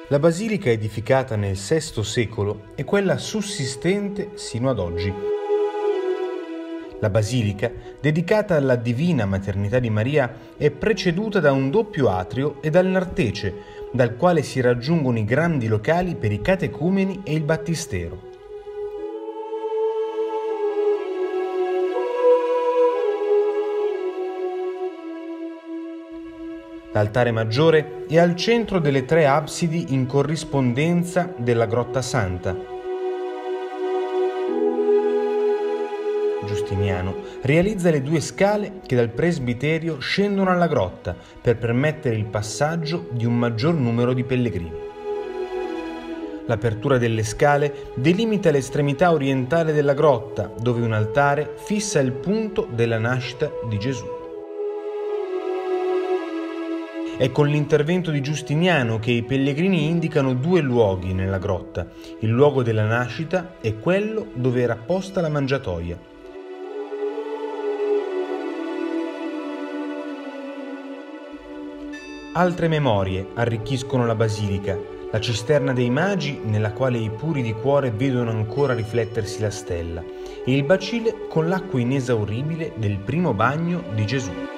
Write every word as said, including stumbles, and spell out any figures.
La basilica edificata nel sesto secolo è quella sussistente sino ad oggi. La basilica, dedicata alla Divina Maternità di Maria, è preceduta da un doppio atrio e dal nartece, dal quale si raggiungono i grandi locali per i catecumeni e il battistero. L'altare maggiore è al centro delle tre absidi in corrispondenza della Grotta Santa. Giustiniano realizza le due scale che dal presbiterio scendono alla grotta per permettere il passaggio di un maggior numero di pellegrini. L'apertura delle scale delimita l'estremità orientale della grotta, dove un altare fissa il punto della nascita di Gesù. È con l'intervento di Giustiniano che i pellegrini indicano due luoghi nella grotta, il luogo della nascita e quello dove era posta la mangiatoia. Altre memorie arricchiscono la basilica, la cisterna dei Magi nella quale i puri di cuore vedono ancora riflettersi la stella e il bacile con l'acqua inesauribile del primo bagno di Gesù.